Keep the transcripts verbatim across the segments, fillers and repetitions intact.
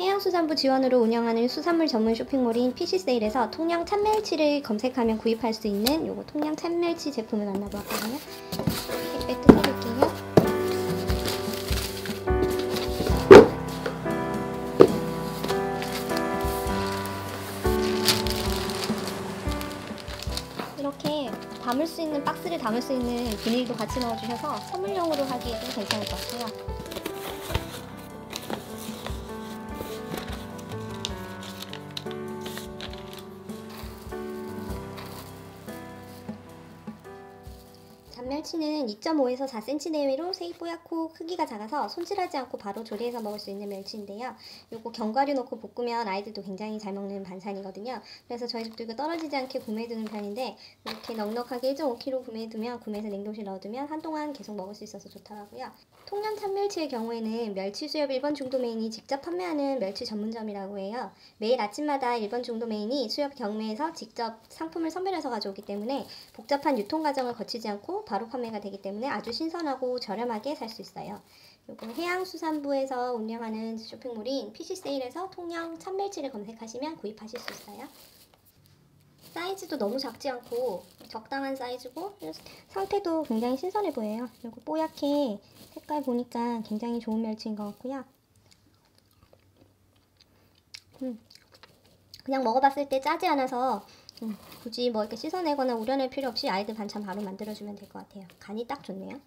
해양수산부 지원으로 운영하는 수산물 전문 쇼핑몰인 피시세일에서 통영 참멸치를 검색하면 구입할 수 있는 요거 통영 참멸치 제품을 만나보았거든요. 택배 뜯어볼게요. 이렇게 담을 수 있는 박스를 담을 수 있는 비닐도 같이 넣어주셔서 선물용으로 하기에도 괜찮을 것 같고요. 참멸치는 이 점 오에서 사 센티미터 내외로 색이 뽀얗고 크기가 작아서 손질하지 않고 바로 조리해서 먹을 수 있는 멸치인데요. 요거 견과류 넣고 볶으면 아이들도 굉장히 잘 먹는 반찬이거든요. 그래서 저희 집도 이거 떨어지지 않게 구매해두는 편인데 이렇게 넉넉하게 일 점 오 킬로그램 구매해두면 구매해서 냉동실 넣어두면 한동안 계속 먹을 수 있어서 좋더라고요. 통영 참멸치의 경우에는 멸치 수협 일 번 중도 메인이 직접 판매하는 멸치 전문점이라고 해요. 매일 아침마다 일 번 중도 메인이 수협 경매에서 직접 상품을 선별해서 가져오기 때문에 복잡한 유통 과정을 거치지 않고 바로 판매가 되기 때문에 아주 신선하고 저렴하게 살 수 있어요. 요거 해양수산부에서 운영하는 쇼핑몰인 피시세일에서 통영 참멸치를 검색하시면 구입하실 수 있어요. 사이즈도 너무 작지 않고 적당한 사이즈고 상태도 굉장히 신선해 보여요. 요거 뽀얗게 색깔 보니까 굉장히 좋은 멸치인 것 같고요. 음, 그냥 먹어봤을 때 짜지 않아서 음, 굳이 뭐 이렇게 씻어내거나 우려낼 필요 없이 아이들 반찬 바로 만들어주면 될 것 같아요. 간이 딱 좋네요.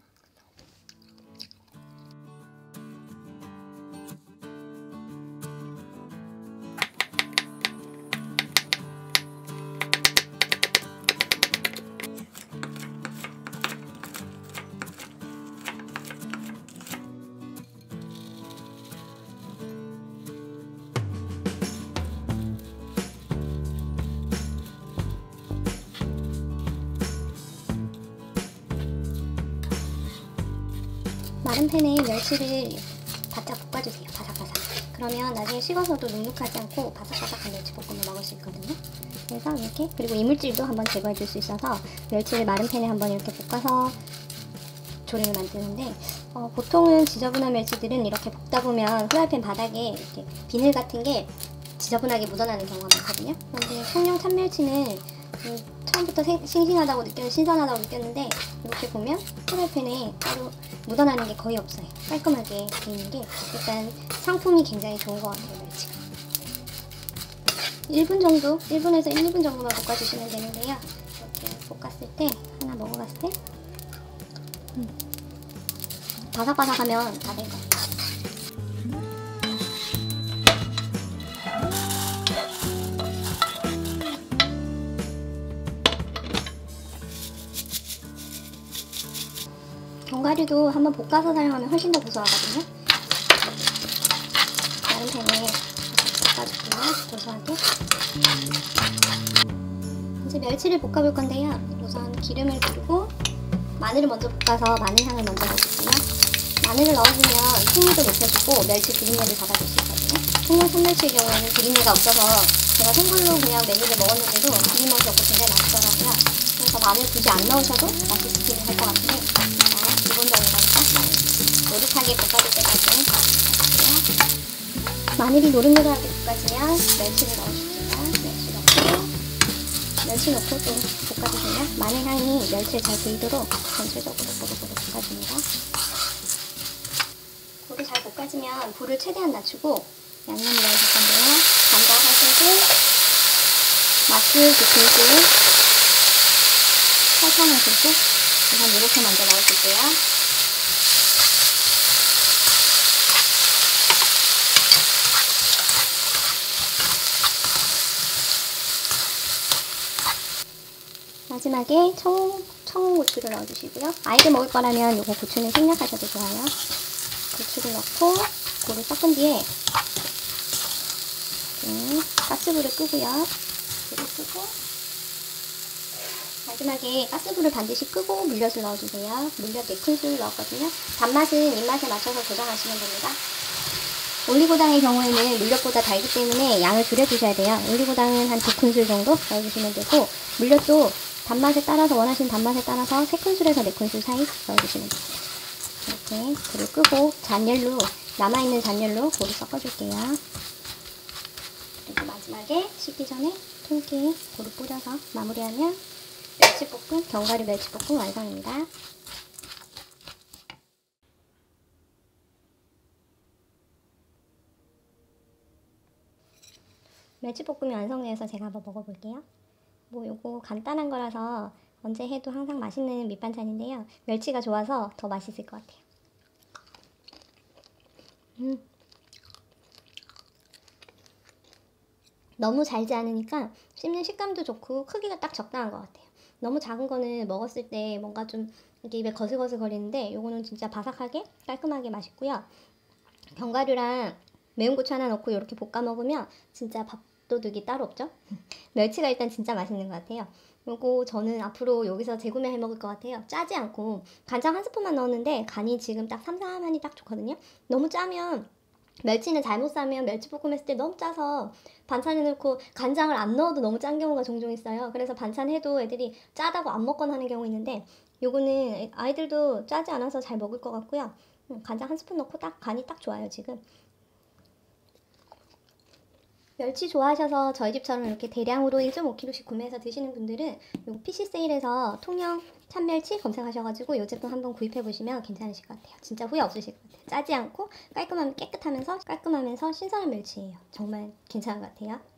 마른 팬에 멸치를 바짝 볶아주세요. 바삭바삭. 그러면 나중에 식어서도 눅눅하지 않고 바삭바삭한 멸치볶음을 먹을 수 있거든요. 그래서 이렇게, 그리고 이물질도 한번 제거해 줄 수 있어서 멸치를 마른 팬에 한번 이렇게 볶아서 조림을 만드는데 어, 보통은 지저분한 멸치들은 이렇게 볶다 보면 후라이팬 바닥에 이렇게 비늘 같은 게 지저분하게 묻어나는 경우가 많거든요. 그런데 통영 참멸치는 음, 처음부터 생, 싱싱하다고 느꼈는데 신선하다고 느꼈는데 이렇게 보면 프라이팬에 따로 묻어나는 게 거의 없어요. 깔끔하게 돼 있는 게 일단 상품이 굉장히 좋은 것 같아요. 멸치가 일 분 정도, 일 분에서 일, 이 분 정도만 볶아주시면 되는데요. 이렇게 볶았을 때 하나 먹어봤을 때 음, 바삭바삭하면 다 된 거예요. 견과류도 한번 볶아서 사용하면 훨씬 더 고소하거든요. 다른 팬에 볶아줄게요. 고소하게. 이제 멸치를 볶아볼 건데요. 우선 기름을 두르고 마늘을 먼저 볶아서 마늘 향을 먼저 넣어줄게요. 마늘을 넣어주면 풍미도 높여주고 멸치 비린내를 잡아줄 수 있거든요. 통영 참멸치의 경우에는 비린내가 없어서 제가 생굴로 그냥 메뉴를 먹었는데도 비린맛이 없고 굉장히 맛있더라고요. 그래서 마늘 굳이 안 넣으셔도 맛있기는 할 것 같은데 기본적으로니까 노릇하게 볶아줄 때까지 마늘이 노릇노릇하게 볶아지면 멸치를 넣어줄게요. 멸치 넣고 멸치 넣고 또 볶아주시면 마늘 향이 멸치에 잘 배이도록 전체적으로 보글보글 볶아줍니다. 고기 잘 볶아지면 불을 최대한 낮추고 양념을 넣어줄 건데요. 간장 한 큰술, 마술 두 큰술, 설탕 한 큰술, 우선 이렇게 먼저 넣어줄게요. 마지막에 청, 청고추를 넣어주시고요. 아이들 먹을 거라면 이거 고추는 생략하셔도 좋아요. 고추를 넣고 고를 섞은 뒤에 음, 가스불을 끄고요. 불을 끄고 마지막에 가스불을 반드시 끄고 물엿을 넣어주세요. 물엿 네 큰술 넣었거든요. 단맛은 입맛에 맞춰서 조정하시면 됩니다. 올리고당의 경우에는 물엿보다 달기 때문에 양을 줄여주셔야 돼요. 올리고당은 한 두 큰술 정도 넣어주시면 되고 물엿도 단맛에 따라서 원하시는 단맛에 따라서 세 큰술에서 네 큰술 사이 넣어주시면 돼요. 이렇게 불을 끄고 잔열로 남아있는 잔열로 고루 섞어줄게요. 마지막에 식기 전에 통깨 고루 뿌려서 마무리하면 멸치볶음, 견과류 멸치볶음 완성입니다. 멸치볶음이 완성되어서 제가 한번 먹어볼게요. 뭐 요거 간단한 거라서 언제 해도 항상 맛있는 밑반찬인데요. 멸치가 좋아서 더 맛있을 것 같아요. 음. 너무 잘지 않으니까 씹는 식감도 좋고 크기가 딱 적당한 것 같아요. 너무 작은 거는 먹었을 때 뭔가 좀 이게 입에 거슬거슬 거리는데 요거는 진짜 바삭하게 깔끔하게 맛있고요. 견과류랑 매운 고추 하나 넣고 이렇게 볶아 먹으면 진짜 밥도둑이 따로 없죠? 멸치가 일단 진짜 맛있는 것 같아요. 요거 저는 앞으로 여기서 재구매해 먹을 것 같아요. 짜지 않고 간장 한 스푼만 넣었는데 간이 지금 딱 삼삼하니 딱 좋거든요. 너무 짜면 멸치는 잘못 싸면 멸치볶음 했을 때 너무 짜서 반찬에 넣고 간장을 안 넣어도 너무 짠 경우가 종종 있어요. 그래서 반찬 해도 애들이 짜다고 안 먹거나 하는 경우 있는데 요거는 아이들도 짜지 않아서 잘 먹을 것 같고요. 간장 한 스푼 넣고 딱 간이 딱 좋아요 지금. 멸치 좋아하셔서 저희 집처럼 이렇게 대량으로 일 점 오 킬로그램씩 구매해서 드시는 분들은 요 피씨 세일에서 통영 참멸치 검색하셔가지고 이 제품 한번 구입해보시면 괜찮으실 것 같아요. 진짜 후회 없으실 것 같아요. 짜지 않고 깔끔하면 깨끗하면서 깔끔하면서 신선한 멸치예요. 정말 괜찮은 것 같아요.